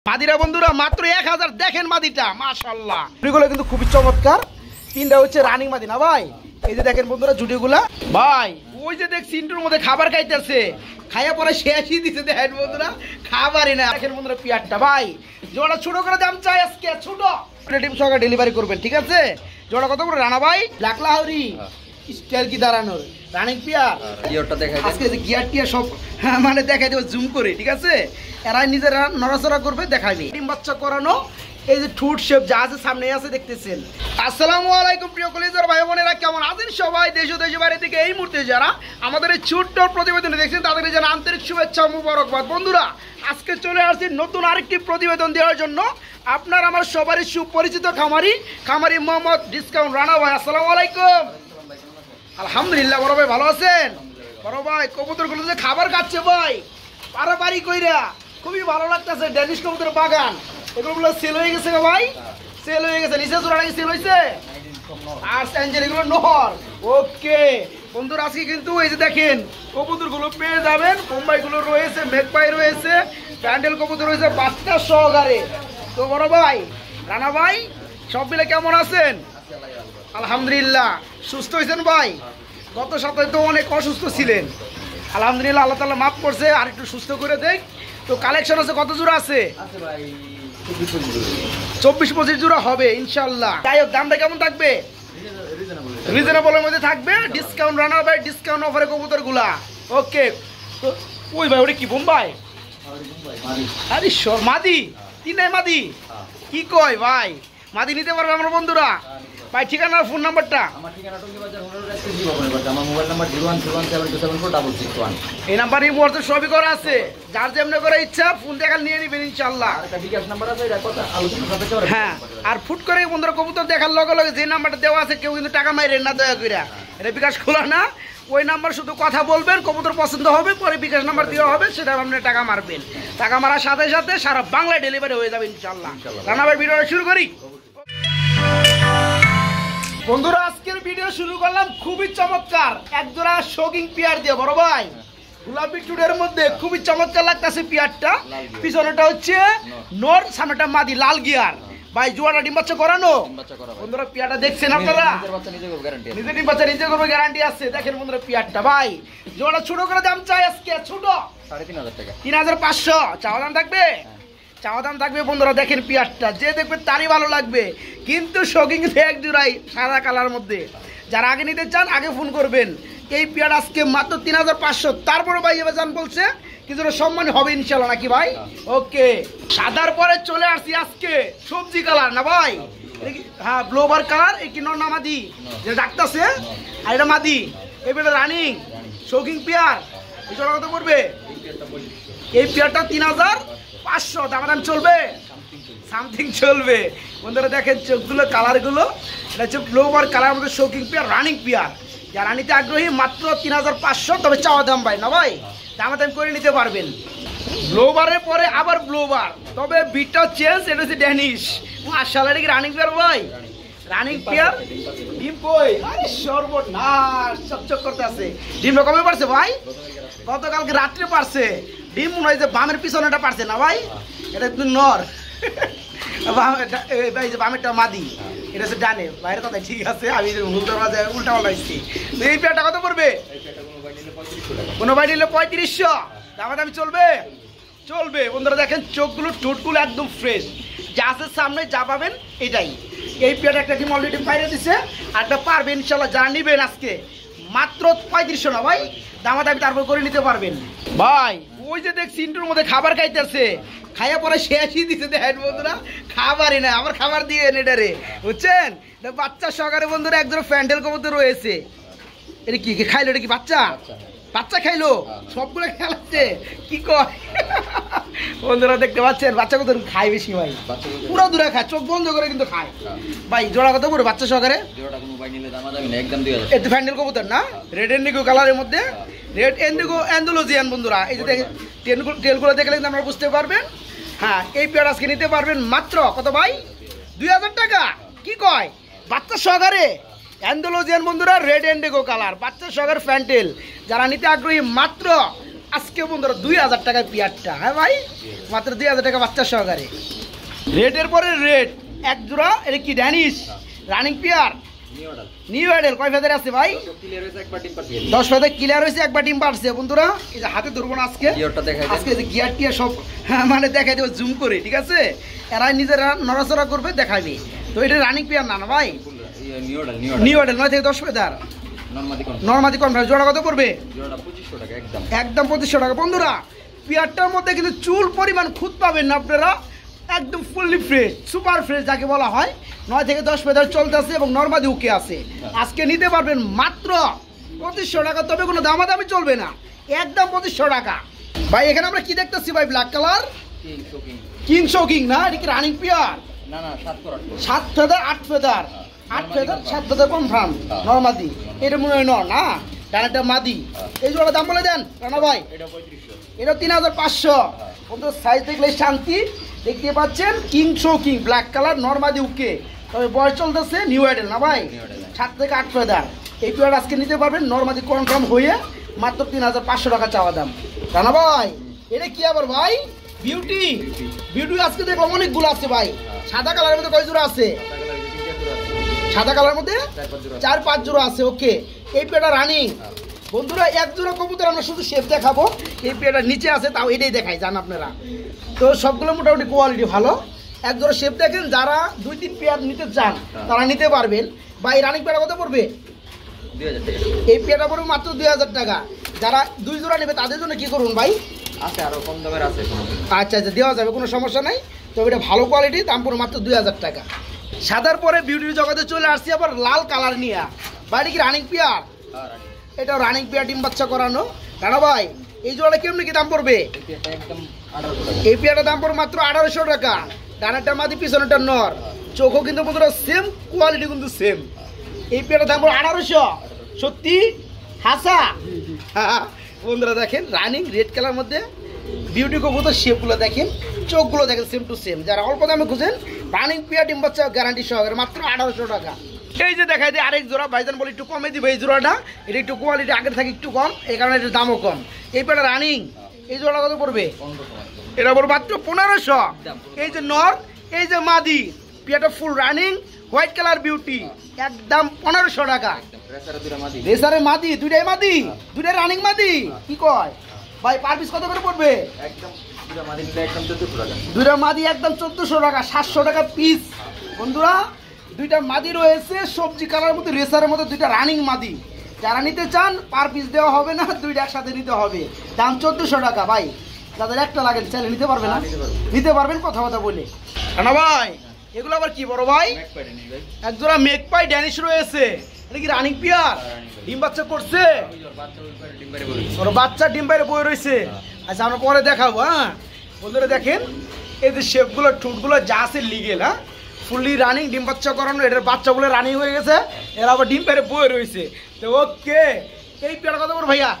মাদিরা বন্ধুরা মাত্র 1000 দেখেন মাদিটা মাশাআল্লাহ। এগুলো কিন্তু খুবই চমৎকার। তিনটা হচ্ছে রানিং মাদি না ভাই? এই যে দেখেন বন্ধুরা জুটিগুলা ভাই, ওই যে দেখ সিন্টুর মধ্যে খাবার খাইতেছে, খাইয়া পরে শেষই দিতে দেখেন বন্ধুরা, খাবারই না। দেখেন বন্ধুরা পিয়ারটা ভাই জোড়া ছোট করে দাম চাই আজকে, ছোট টিম সহকারে ডেলিভারি করবেন, ঠিক আছে? জোড়া কত করে রানা ভাই? লাখ লাহরি স্টাইল কি দাঁড়ানোর রানিং পিয়ার। গিয়ারটা দেখাই আজকে, যে গিয়ার টিয়ার সব মানে দেখাই দেবো জুম করে, ঠিক আছে? এরাই নিজেরা নড়াচড়া করবে, দেখাইবে। ডিম বাচ্চা করানো, এই যে ঠুট শেপ যা আছে সামনে আছে দেখতেছেন। আসসালামু আলাইকুম প্রিয় কলিজার ভাই বোনেরা, কেমন আছেন সবাই? দেশ ও দেশের বাইরে থেকে এই মুহূর্তে যারা আমাদের এই ছোট্ট প্রতিবেদন দেখছেন তাদেরকে জানা আন্তরিক শুভেচ্ছা মুবারকবাদ। বন্ধুরা আজকে চলে আসছি নতুন আরেকটি প্রতিবেদন দেওয়ার জন্য। আপনার আমার সবারই সুপরিচিত খামারি মোহাম্মদ ডিসকাউন্ট রানা ভাই। আসসালামু আলাইকুম। আলহামদুলিল্লাহ বড় ভাই, ভালো আছেন? বড় ভাই কবুতরগুলো যে খাবার খাচ্ছে ভাই পারাপারি কইরা, খুবই ভালো লাগতেছে। ড্যানিশ কবুতরের বাগান এগুলো সেল হয়ে গেছে ভাই, সেল হয়ে গেছে। নিচে জোড়া নাকি সেল হয়েছে, আর স্যাঞ্জেল এগুলো নহর। ওকে বন্ধুরা আজকে কিন্তু এই যে দেখেন কবুতরগুলো পেয়ে যাবেন। বোম্বাইগুলো রয়েছে, মেঘপাই রয়েছে, প্যান্ডেল কবুতর রয়েছে বাচ্চা সহকারে। তো বড় ভাই রানা ভাই সব মিলে কেমন আছেন? আলহামদুলিল্লাহ। সুস্থ হয়েছেন ভাই? গত সপ্তাহে তো অনেক অসুস্থ ছিলেন, আলহামদুলিল্লাহ আল্লাহ তাআলা মাফ করছে, আর একটু সুস্থ করে দেখ। তো কালেকশন আছে, কত জোড়া আছে? 24-25 জোড়া হবে ইনশাআল্লাহ। যাই হোক দামটা কেমন থাকবে? রিজনেবলের মধ্যে থাকবে। ডিসকাউন্ট রানার ভাই ডিসকাউন্ট অফারে কবুতর গুলা। ওকে তো ওই ভাই ওটা কি বোম্বাই? আরে মাদি তিনটাই মাদি, কি কয় ভাই? মাদি নিতে পারবে আমরা বন্ধুরা ভাই? ঠিকানা ফোন নাম্বারটা? আমার ঠিকানা টঙ্গী বাজার আমার মোবাইল নাম্বার 017172661। এই নাম্বারে মুহূর্তে সবই করা আছে, যার যেমন করে ইচ্ছা ফোন দেখা নিয়ে নেবেন ইনশাআল্লাহ। একটা বিকাশ নাম্বার আছে, এটা কথা আলোচনা করতে পারবে। হ্যাঁ, আর ফুট করে বন্ধুরা কবুতর দেখার লগে লগে যে নাম্বারটা দেওয়া আছে কেউ কিন্তু টাকা মাইরেন না দয়া কইরা। এটা বিকাশ খোলা না, ওই নাম্বার শুধু কথা বলবেন, কবুতর পছন্দ হবে পরে বিকাশ নাম্বার দেওয়া হবে, সেটা আপনি টাকা মারবেন। টাকা মারার সাথে সাথে সারা বাংলায় ডেলিভারি হয়ে যাবে ইনশাআল্লাহ। রানা ভাই ভিডিওটা শুরু করি। বন্ধুরা আজকের ভিডিও শুরু করলাম খুবই চমৎকার একজোড়া শোকিং পিয়ার দিয়ে। বড় ভাই গোলাপি টুডের মধ্যে খুবই চমৎকার লাগতেছে পিয়ারটা। পিছনেটা হচ্ছে নর, সামনেটা মাদি, লাল গিয়ার। ভাই জোড়াটা ডিম বাচ্চা করানো বন্ধুরা, পিয়ারটা দেখছেন আপনারা? নিজে ডিম বাচ্চা নিজে করবে, গ্যারান্টি আছে। দেখেন বন্ধুরা পিয়ারটা ভাই জোড়া ছোট করে দাম চাই আজকে, ছোট 3500 টাকা, 3500 চাওয়া দাম থাকবে। চাওয়া দাম থাকবে বন্ধুরা। দেখেন পিয়ারটা যে দেখবে তারই ভালো লাগবে, কিন্তু শোকিং এক জোড়াই সাদা কালার মধ্যে। যারা আগে নিতে চান আগে ফোন করবেন। এই পিয়ার আজকে মাত্র 3500। তারপরে ভাই এবার জান বলছে কিছু সম্মান হবে ইনশাল্লাহ, নাকি ভাই? ওকে সাদার পরে চলে আসছি আজকে সবজি কালার না ভাই? হ্যাঁ ব্লোবার কালার। এই কি নর না মাদি যে ডাকতেছে? আর এটা মাদি, এই পিয়ারটা রানিং শোকিং পিয়ার। এই জোড়া কত পড়বে? এই পিয়ারটা 3500। দাম চলবে, সামথিং চলবে বন্ধুরা। দেখেন চোখগুলো কালারগুলো, এটা হচ্ছে ব্লোবার কালার মধ্যে শোকিং পিয়ার, রানিং পিয়ার। যারা নিতে আগ্রহী মাত্র 3500। তবে চাওয়া দাম ভাই না ভাই, দাম করে নিতে পারবেন। ব্লোবারের পরে আবার ব্লোবার, তবে বিটটা চেঞ্জ। এটা হচ্ছে ড্যানিশ। মাশাআল্লাহ, এটা কি রানিং পিয়ার ভাই? Running pair. ডিম কই? আরে সর্বনাশ, চকচক করতে আছে। ডিমটা কবে পারছে ভাই? গতকালকে রাত্রে পারছে। ডিম মনে হয় যে বামের পিছনেটা পারছে না ভাই? এটা কিন্তু নর, বামেরটা মাদি, এটা হচ্ছে ডানে। বাইরের কথা ঠিক আছে, আমি উল্টা পাল্টাইছি। তো এই পেয়ারটা কত পড়বে? কোনো ভাই নিলে 3500। দামাদামি চলবে, চলবে বন্ধুরা। দেখেন চোখগুলো ঠোঁটগুলো একদম ফ্রেশ, যা আছে সামনে যা পাবেন এটাই। এই পেয়ারটা একটা ডিম অলরেডি বাইরে দিছে, আর একটা পারবে ইনশাল্লাহ। যারা নিবেন আজকে মাত্র 3500 না ভাই, দামাদামি তারপর করে নিতে পারবেন ভাই। ওই যে দেখ সিন্টুর মধ্যে খাবার খাইতেছে, খাইয়া পরে শেষই দিতে দেখেন বন্ধুরা, খাবারই না আবার খাবার দিয়ে এটারে, বুঝছেন? বাচ্চা সহকারে বন্ধুরা একজন প্যান্ডেল কবুতর রয়েছে। এটা কি খাইলো? এটা কি বাচ্চা? বাচ্চা খাইলো, সবগুলো খেলাচ্ছে, কি কয় বন্ধুরা দেখতে পাচ্ছেন? বাচ্চা কত খায় বেশি ভাই, পুরো দূরে খায়, চোখ বন্ধ করে কিন্তু খায় ভাই। জোড়া কত পড়বে বাচ্চা সহকারে? একটু প্যান্ডেল কবুতর না, রেড এন্ডিগো কালারের মধ্যে, রেড এন্ডিগো অ্যান্ডালুজিয়ান বন্ধুরা। এই যে দেখেন টেলগুলো দেখলে কিন্তু আপনারা বুঝতে পারবেন। হ্যাঁ এই পেয়ার আজকে নিতে পারবেন মাত্র কত ভাই? 2000 টাকা। কি কয়? বাচ্চা সহকারে অ্যান্ডালুজিয়ান বন্ধুরা, রেড এন্ডিগো কালার, বাচ্চা সহকারে প্যান্ডেল। যারা নিতে আগ্রহী মাত্র আজকে বন্ধুরা 2000 টাকায় পেয়ারটা। হ্যাঁ ভাই, মাত্র 2000 টাকা বাচ্চা সহকারে। রেটের পরে রেট, এক জোড়া। এটা কি ড্যানিশ রানিং পেয়ার, নিউ অ্যাডেল। কয় ফেদার আছে ভাই? 10 ফেদার ক্লিয়ার হয়েছে, একবার ডিম পারছে বন্ধুরা। এই যে হাতে ধরবো না আজকে, আজকে যে গিয়ার টিয়ার সব মানে দেখাই দেবো জুম করে, ঠিক আছে? এরাই নিজেরা নড়াচড়া করবে, দেখাবে। তো এটা রানিং পেয়ার না ভাই, নিউ অ্যাডেল 9 থেকে 10 ফেদার নরমাদি কনফারেন্স। জোড়া কত পড়বে? একদম 2500 টাকা বন্ধুরা। পেয়ারটার মধ্যে কিন্তু চুল পরিমাণ খুদ পাবেন না আপনারা, একদম ফুললি ফ্রেশ, সুপার ফ্রেশ যাকে বলা হয়। 9 থেকে 10 ফেদার চলতেছে এবং নরমাদি উকে আছে। আজকে নিতে পারবেন মাত্র 2500 টাকা, তবে কোনো দামাদামি চলবে না, একদম 2500 টাকা। ভাই এখানে আমরা কি দেখতেছি ভাই? ব্ল্যাক কালার কিং শোকিং না, এটা কি running pair? 7 feather 8 feather 8 feather 7 feather confirm নরমাদি। এটা মনে হয় নর না, ডানাটা মাদি। এই জোড়া দাম বলে দেন রানা ভাই। এটা 3500 বন্ধু। সাইজ দেখলে শান্তি, দেখতে পাচ্ছেন কিং শোকিং ব্ল্যাক কালার নরমাদি উকে। তবে বয়স চলতেছে নিউ অ্যাডেল না ভাই, 7 থেকে 8 ফেদার। এই পেয়ার আজকে নিতে পারবেন নরমাদি কনফার্ম হয়ে মাত্র 3500 টাকা চাওয়া দাম। রানা ভাই এটা কি আবার ভাই? বিউটি। বিউটি আজকে দেখলাম অনেকগুলো আছে ভাই। সাদা কালারের মধ্যে কয় জোড়া আছে? সাদা কালার মধ্যে 4-5 জোড়া আছে। ওকে, এই পেয়ারটা রানিং বন্ধুরা। এক জোড়া কবুতর আমরা শুধু শেপ দেখাবো, এই পেয়ারটা নিচে আছে, তাও এটাই দেখাই জান আপনারা। তো সবগুলো মোটামুটি কোয়ালিটি ভালো। এক জোড়া শেপ দেখেন, যারা 2-3 পেয়ার নিতে চান তারা নিতে পারবেন। বা এই রানিং পেয়ারটা কত পড়বে? এই পেয়ারটা পড়বে মাত্র 2000 টাকা। যারা 2 জোড়া নেবে তাদের জন্য কি করুন ভাই? আরো কম দামের আছে। আচ্ছা দেওয়া যাবে, কোনো সমস্যা নাই। তবে এটা ভালো কোয়ালিটি, দাম পড়বে মাত্র 2000 টাকা। সাদার পরে বিউটির জগতে চলে আসছি আবার লাল কালার নিয়ে। ভাই কি রানিং পেয়ার? এটা রানিং পেয়ার, ডিম বাচ্চা করানো। রানা ভাই এই জোড়াটা কেমনি কি দাম পড়বে? এই পেয়ারটার দাম পড়বে মাত্র 1800 টাকা। ডানাটা মাদি, পিছনেটা নর। চোখও কিন্তু বন্ধুরা সেম কোয়ালিটি, কিন্তু সেম। এই পেয়ারটার দাম পড়বে 1800। সত্যি হাসা বন্ধুরা। দেখেন রানিং রেড কালার মধ্যে বিউটি কবুতর, শেপগুলো দেখেন, চোখগুলো দেখেন সেম টু সেম। যারা অল্প দামে খুঁজেন রানিং পেয়ার ডিম বাচ্চা গ্যারান্টি সহকারে মাত্র 1800 টাকা। এই যে দেখাই দিই আরেক জোড়া। ভাইজান বলে একটু কমে দিবে এই জোড়াটা, এটা একটু কোয়ালিটি আগের থেকে একটু কম, এই কারণে এটার দামও কম। এই পেয়ারটা রানিং, এই জোড়াটা কত পড়বে? এটা পড়বে মাত্র 1500। এই যে নর, এই যে মাদি, পেয়ারটা full running white colour beauty, একদম 1500 টাকা। রেসারে মাদি, দুইটাই মাদি, দুইটাই রানিং মাদি। কি কয় ভাই, পার পিস কত করে পড়বে? দুইটা মাদি একদম 1400 টাকা, 700 টাকা পিস বন্ধুরা। দুইটা মাদি রয়েছে সবজি কালার মধ্যে, রেসারের মধ্যে, দুইটা রানিং মাদি। যারা নিতে চান পার পিস দেওয়া হবে না, দুইটা একসাথে নিতে হবে। দাম 1400 টাকা ভাই। যাদের একটা লাগে চাইলে নিতে পারবে না, নিতে পারবেন কথা বলে। না ভাই এগুলো আবার কি বড় ভাই? এক জোড়া মেঘপাই ড্যানিশ রয়েছে। এটা কি রানিং পেয়ার? ডিম বাচ্চা করছে, ওর বাচ্চা ডিম বাইরে বয়ে রয়েছে। আচ্ছা আমরা পরে দেখাবো। হ্যাঁ বন্ধুরা দেখেন এই যে শেপগুলো, ঠুটগুলো যা আছে লিগেল, হ্যাঁ ফুললি রানিং, ডিম বাচ্চা করানো। এটার বাচ্চাগুলো রানিং হয়ে গেছে, এরা আবার ডিম বাইরে বয়ে রয়েছে। তো ওকে, এই পেয়ারটা কত বড় ভাইয়া?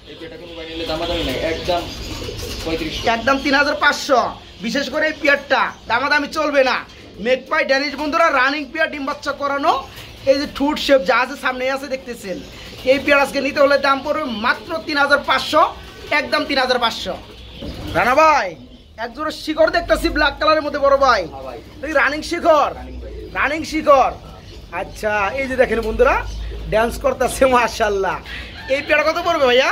একদম 3500। বিশেষ করে এই পেয়ারটা দামাদামি চলবে না। মেঘপাই ড্যানিশ বন্ধুরা, রানিং পেয়ার, ডিম বাচ্চা করানো। এই যে ঠুট শেপ যা আছে সামনে আছে দেখতেছেন। এই পেয়ার আজকে নিতে হলে দাম পড়বে মাত্র 3500, একদম 3500। রানা ভাই এক জোড়া শিখর দেখতেছি ব্ল্যাক কালারের মধ্যে বড় ভাই, রানিং শিখর, রানিং শিখর। আচ্ছা এই যে দেখেন বন্ধুরা ডান্স করতেছে মাশাআল্লাহ। এই পেয়ারটা কত পড়বে ভাইয়া?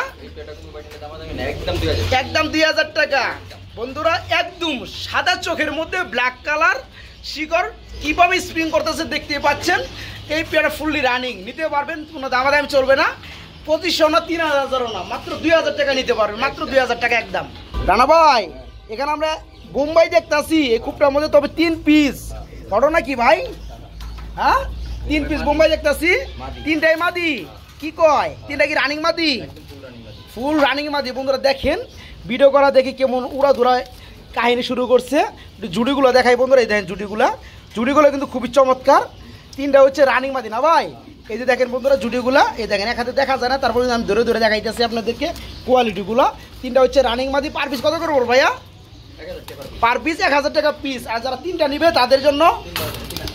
একদম 2000 টাকা বন্ধুরা। একদম সাদা চোখের মধ্যে ব্ল্যাক কালার শিখর, কিভাবে স্প্রিং করতেছে দেখতে পাচ্ছেন। এই পেয়ারটা ফুললি রানিং, নিতে পারবেন, কোনো দামাদামি চলবে না। 2500 না 3000 না, মাত্র 2000 টাকা নিতে পারবেন, মাত্র 2000 টাকা একদম। রানা ভাই এখানে আমরা বোম্বাই দেখতেছি এই খুবটার মধ্যে, তবে 3 পিস ঘটনা কি ভাই? হ্যাঁ 3 পিস বোম্বাই দেখতেছি, 3টাই মাদি। কি কয় 3টা কি রানিং মাদি? ফুল রানিং মাদি বন্ধুরা। দেখেন ভিডিও করা দেখি কেমন উড়া ধুরায় কাহিনী শুরু করছে। জুডিগুলো দেখাই বন্ধুরা, এই দেখেন জুডিগুলো কিন্তু খুবই চমৎকার। 3টা হচ্ছে রানিং মাদি না ভাই। এই যে দেখেন বন্ধুরা জুডিগুলা, এই দেখেন এক হাতে দেখা যায় না, তারপরে আমি ধরে ধরে দেখাইতেছি আপনাদেরকে কোয়ালিটিগুলো। 3টা হচ্ছে রানিং মাদি। পার পিস কত করে ভাইয়া? পার পিস 1000 টাকা পিস। আর যারা 3টা নিবে তাদের জন্য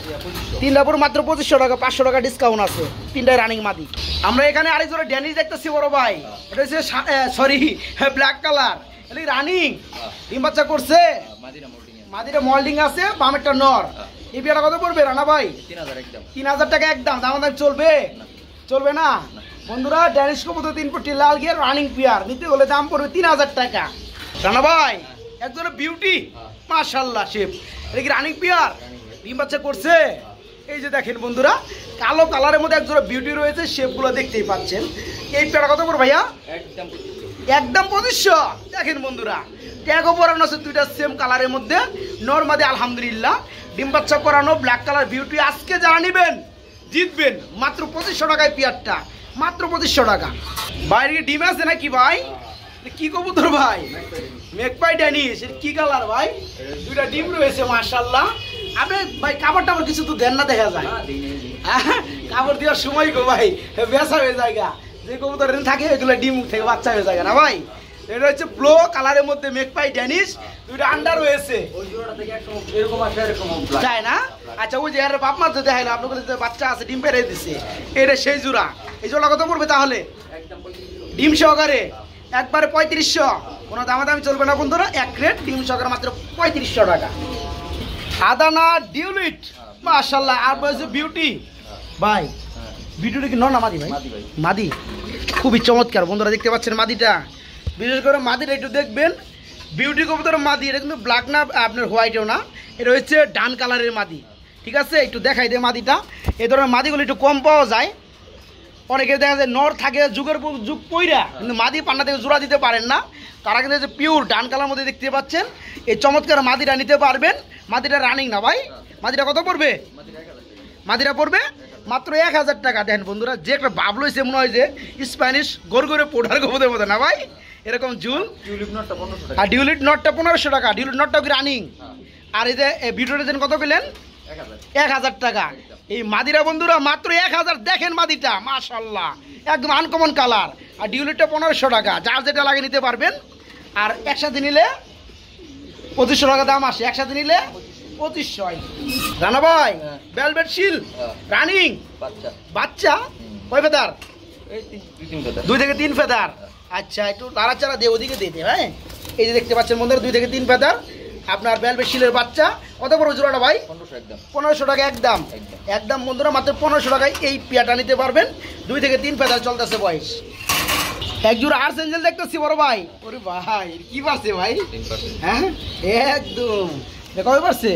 তিনটা পুরো মাত্র 2500 টাকা, 500 টাকা ডিসকাউন্ট আছে, তিনটায় রানিং মাদি। আমরা এখানে আরেক জোড়া ড্যানিশ দেখতেছি বড় ভাই, এটা হচ্ছে সরি ব্ল্যাক কালার, এটা রানিং ডিম বাচ্চা করছে, মাদিটা মল্ডিং আছে, বামেরটা নর। এই বিয়াটা কত পড়বে রানা ভাই? 3000 টাকা একদম, দাম চলবে? চলবে না বন্ধুরা। ড্যানিশ কবুতর 3 ফুটি লাল গিয়ার রানিং পেয়ার নিতে হলে দাম পড়বে 3000 টাকা। রানা ভাই একজনের বিউটি মাশাআল্লাহ শেপ, এটা কি রানিং পেয়ার? ডিম বাচ্চা করছে। এই যে দেখেন বন্ধুরা, কালো কালারের মধ্যে একজোড়া বিউটি রয়েছে, শেপগুলো দেখতেই পাচ্ছেন। এই পেয়ারা কত পড়বে ভাইয়া? একদম 2500। দেখেন বন্ধুরা, ট্যাগও পরানো আছে দুইটা সেম কালারের মধ্যে, নরমাদি আলহামদুলিল্লাহ ডিম বাচ্চা করানো ব্ল্যাক কালার বিউটি। আজকে যারা নেবেন জিতবেন, মাত্র 2500 টাকায় পেয়ারটা, মাত্র 2500 টাকা। বাইরে কি ডিম আছে নাকি ভাই? কি কবুতর ভাই? মেকপাই ড্যানিশ, কি কালার ভাই? দুইটা ডিম রয়েছে মাশাআল্লাহ। আপনি ভাই কাপড়টা আমার কিছু তো দেন না, দেখা যায় কাপড় দেওয়ার সময় গো ভাই বেসা হয়ে যায়, যে কবুতর থাকে এগুলো ডিম থেকে বাচ্চা হয়ে যায় না ভাই। এটা হচ্ছে ব্লু কালারের মধ্যে মেকপাই ড্যানিশ, দুইটা আন্ডার রয়েছে তাই না? আচ্ছা ওই যে বাপ মা তো দেখাইলো আপনার বাচ্চা আছে, ডিম পেরে দিচ্ছে, এটা সেই জোড়া। এই জোড়া কত পড়বে তাহলে ডিম সহকারে? একবারে 3500, কোনো দামাদামি চলবে না বন্ধুরা, এক রেট ডিম সহকারে মাত্র 3500 টাকা। আদানা ডিউলিট মাশাআল্লাহ। আর বলছে বিউটি ভাই, বিউটিটা কি নর না মাদি ভাই? মাদি, খুবই চমৎকার বন্ধুরা, দেখতে পাচ্ছেন মাদিটা। বিশেষ করে মাদিটা একটু দেখবেন, বিউটি কবুতর মাদি, এটা কিন্তু ব্ল্যাক না আপনার হোয়াইটও না, এটা হচ্ছে ডান কালারের মাদি। ঠিক আছে, একটু দেখাই দেয় মাদিটা। এই ধরনের মাদিগুলো একটু কম পাওয়া যায়, অনেকে দেখা যায় নর থাকে যুগের যুগ পইরা, কিন্তু মাদি পান্না থেকে জোড়া দিতে পারেন না, তারা কিন্তু যে পিওর ডান কালার মধ্যে দেখতে পাচ্ছেন। এই চমৎকার মাদিটা নিতে পারবেন। মাদিটা রানিং না ভাই? মাদিটা কত পড়বে? মাদিটা পড়বে মাত্র 1000 টাকা। দেখেন বন্ধুরা, যে একটা বাবলো হয়েছে মনে হয় যে স্প্যানিশ গড়গড়ে পোড়ার কবুতরের মতো না ভাই, এরকম ঝুল। আর ডিউলিট নটটা 1500 টাকা, ডিউলিট নটটা কি রানিং? আর এই যে ভিডিওটা যেন কত পেলেন? 1000 টাকা। এই মাদিরা বন্ধুরা মাত্র 1000। দেখেন মাদিটা মাশাআল্লাহ, একদম আনকমন কালার। আর ডিউলিটটা 1500 টাকা, যার যেটা লাগে নিতে পারবেন। আর একসাথে নিলে 2500 টাকা দাম আসে, একসাথে নিলে 2500। রানা ভাই ভেলভেট শিল রানিং বাচ্চা, কয় ফেদার? 2 থেকে 3 ফেদার। আচ্ছা একটু নাড়াচাড়া দিয়ে ওদিকে দিতে। হ্যাঁ এই যে দেখতে পাচ্ছেন বন্ধুরা, 2 থেকে 3 ফেদার আপনার ভেলভেট শিলের বাচ্চা। কত বড় জোড়াটা ভাই? 1500 টাকা একদম, একদম বন্ধুরা মাত্র 1500 টাকায় এই পেয়াটা নিতে পারবেন। 2 থেকে 3 ফেদার চলতেছে বয়স। এক জোড়া আর্সেঞ্জেল দেখতেছি বড় ভাই। ওরে ভাই কি পারছে ভাই? হ্যাঁ একদম কবে পারছে?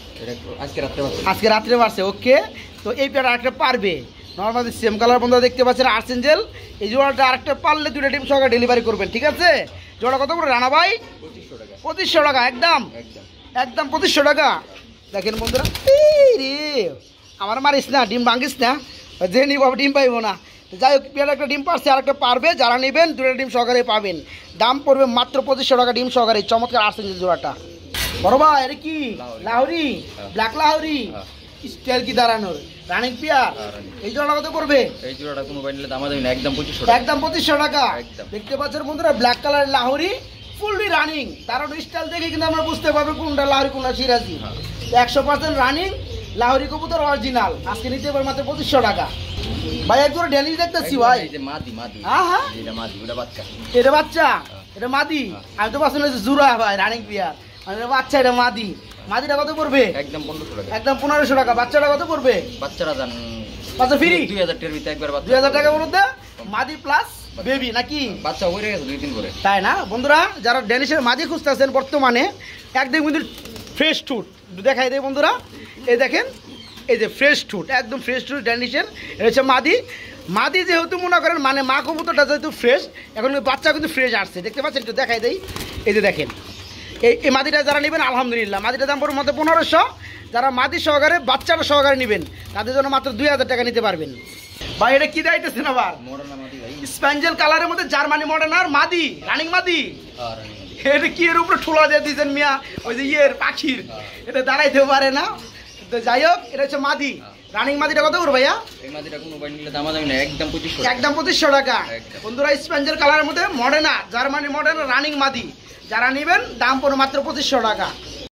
আজকে রাত্রে পারছে। ওকে, তো এই পেয়ারা আরেকটা পারবে, নর্মালি সেম কালার বন্ধুরা দেখতে পাচ্ছেন আর্সেঞ্জেল। এই জোড়াটা আরেকটা পারলে 2টা ডিম সহকারে ডেলিভারি করবেন। ঠিক আছে, জোড়া কত করে রানা ভাই? 2500 টাকা একদম, একদম 2500 টাকা। দেখেন বন্ধুরা, রে আমার মারিস না, ডিম ভাঙিস না, যে নিব ডিম পাইব না। যাই হোক পেয়ারা একটা ডিম পারছে, আর একটা পারবে, যারা নেবেন 2টা ডিম সহকারে পাবেন। দাম পড়বে মাত্র 2500 টাকা ডিম সহকারে চমৎকার আর্সেঞ্জেল জোড়াটা। বড় ভাই এটা কি লাহোরি? ব্ল্যাক লাহোরি স্টাইল কি দাঁড়ানোর রানিং পেয়ার। এই জোড়াটা কত পড়বে? এই জোড়াটা কোনো ভাই নিলে দাম দেবেন না, একদম 2500 টাকা, একদম 2500 টাকা। দেখতে পাচ্ছেন বন্ধুরা black colour Lahori fully running, তার স্টাইল দেখে কিন্তু আমরা বুঝতে পারবো কোনটা লাহোরি কোনটা সিরাজি। 100% রানিং লাহোরি কবুতর অরিজিনাল। আজকে নিতে পারবে মাত্র 2500 টাকা। ভাই একবার ড্যানিশ দেখতেছি ভাই। হ্যাঁ হ্যাঁ এটা বাচ্চা, এটা মাদি। আমি তো পাচ্ছি জুরা ভাই রানিং পেয়ার, বাচ্চা এটা মাদি। মাদিটা কত পড়বে? একদম 1500 টাকা, একদম 1500 টাকা। বাচ্চাটা কত পড়বে? বাচ্চাটা জান বাচ্চা ফ্রি 2000 টাকার ভিতরে একবার, 2000 টাকার মধ্যে মাদি প্লাস বেবি নাকি? বাচ্চা হয়ে গেছে 2 দিন করে, তাই না বন্ধুরা? যারা ড্যানিশের মাদি খুঁজতেছেন বর্তমানে, একদম কিন্তু ফ্রেশ টুট দেখাই দেয় বন্ধুরা। এই দেখেন, এই যে ফ্রেশ টুট, একদম ফ্রেশ টুট ড্যানিশের। এটা হচ্ছে মাদি। মাদি যেহেতু মনে করেন মানে মা কবুতরটা যেহেতু ফ্রেশ, এখন বাচ্চা কিন্তু ফ্রেশ আসছে, দেখতে পাচ্ছেন? একটু দেখাই দেই। এই যে দেখেন, এই মাদিটা যারা নেবেন আলহামদুলিল্লাহ, মাদিটার দাম পড়বে মাত্র 1500। যারা মাদি সহকারে বাচ্চাটা সহকারে নেবেন তাদের জন্য মাত্র 2000 টাকা নিতে পারবেন। ভাই এটা কি দাইতেছেন আবার? স্প্যাঞ্জেল কালারের মধ্যে জার্মানি মডার্নার মাদি, রানিং মাদি। এটা কি এর উপরে ঠোলা দিয়ে দিয়েছেন মিয়া, ওই যে ইয়ের পাখির, এটা দাঁড়াইতে পারে না। তো যাই হোক, এটা হচ্ছে মাদি রানিং। মাদিটা কত করে ভাইয়া? এই মাদিটা কোনো ভাই নিলে দাম দেবেন না, একদম 2500 টাকা, একদম 2500 টাকা। বন্ধুরা স্প্যাঞ্জেল কালারের মধ্যে মডার্না জার্মানি মডার্না রানিং মাদি যারা নেবেন দাম পড়বে মাত্র 2500 টাকা।